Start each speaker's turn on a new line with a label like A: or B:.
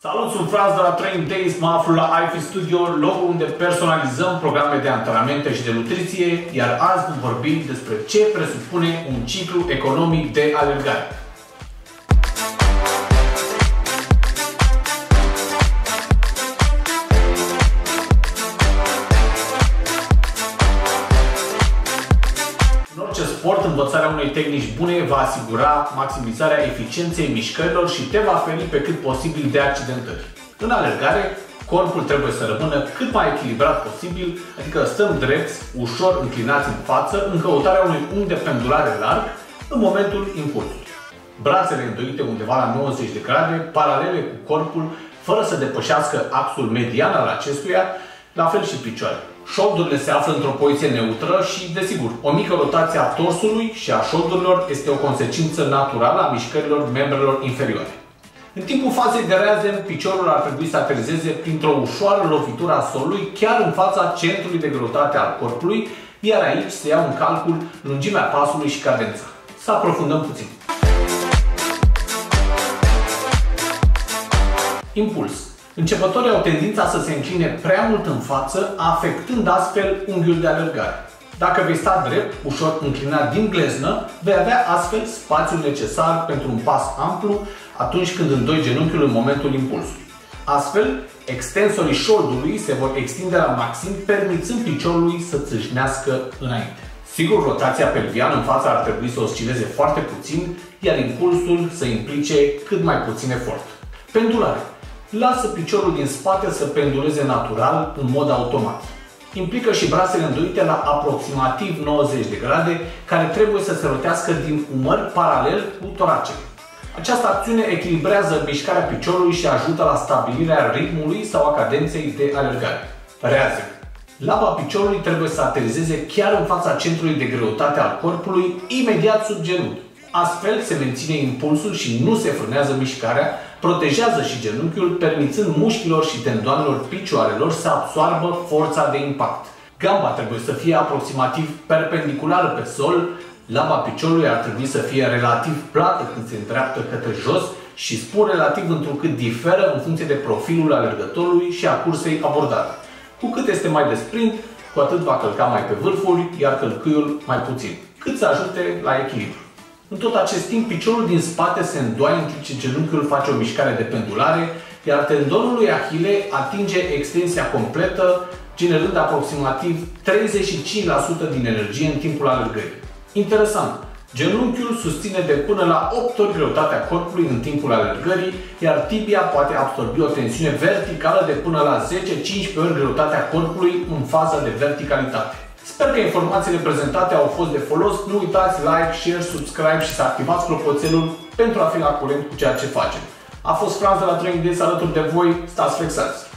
A: Salut, sunt Franz de la Training Days, mă aflu la iFit Studio, locul unde personalizăm programe de antrenamente și de nutriție, iar azi vom vorbi despre ce presupune un ciclu economic de alergare. În orice sport, învățarea unei tehnici bune va asigura maximizarea eficienței mișcărilor și te va feri pe cât posibil de accidentări. În alergare, corpul trebuie să rămână cât mai echilibrat posibil, adică stăm drepți, ușor înclinați în față, în căutarea unui unghi de pendulare larg în momentul impulsului. Brațele îndoite undeva la 90 de grade, paralele cu corpul, fără să depășească axul median al acestuia, la fel și picioarele. Șoldurile se află într-o poziție neutră și, desigur, o mică rotație a torsului și a șoldurilor este o consecință naturală a mișcărilor membrelor inferioare. În timpul fazei de reazem, piciorul ar trebui să aterizeze printr-o ușoară lovitură a solului chiar în fața centrului de greutate al corpului, iar aici se iau în calcul lungimea pasului și cadența. Să aprofundăm puțin. Impuls. Începătorii au tendința să se încline prea mult în față, afectând astfel unghiul de alergare. Dacă vei sta drept, ușor înclinat din gleznă, vei avea astfel spațiul necesar pentru un pas amplu atunci când îndoi genunchiul în momentul impulsului. Astfel, extensorii șoldului se vor extinde la maxim, permițând piciorului să țâșnească înainte. Sigur, rotația pelviană în față ar trebui să oscileze foarte puțin, iar impulsul să implice cât mai puțin efort. Pendulare. Lasă piciorul din spate să penduleze natural, în mod automat. Implică și brațele îndoite la aproximativ 90 de grade, care trebuie să se rotească din umăr paralel cu toracele. Această acțiune echilibrează mișcarea piciorului și ajută la stabilirea ritmului sau a cadenței de alergare. Reazem. Laba piciorului trebuie să aterizeze chiar în fața centrului de greutate al corpului, imediat sub genunchi. Astfel se menține impulsul și nu se frânează mișcarea, protejează și genunchiul, permițând mușchilor și tendoanelor picioarelor să absoarbă forța de impact. Gamba trebuie să fie aproximativ perpendiculară pe sol, laba piciorului ar trebui să fie relativ plată când se îndreaptă către jos și spun relativ întrucât diferă în funcție de profilul alergătorului și a cursei abordate. Cu cât este mai de sprint, cu atât va călca mai pe vârfuri, iar călcâiul mai puțin, cât să ajute la echilibru. În tot acest timp, piciorul din spate se îndoaie în timp ce genunchiul face o mișcare de pendulare, iar tendonul lui Ahile atinge extensia completă, generând aproximativ 35% din energie în timpul alergării. Interesant! Genunchiul susține de până la 8 ori greutatea corpului în timpul alergării, iar tibia poate absorbi o tensiune verticală de până la 10-15 ori greutatea corpului în faza de verticalitate. Sper că informațiile prezentate au fost de folos. Nu uitați like, share, subscribe și să activați clopoțelul pentru a fi la curent cu ceea ce facem. A fost Franz de la Training Days alături de voi. Stați flexați!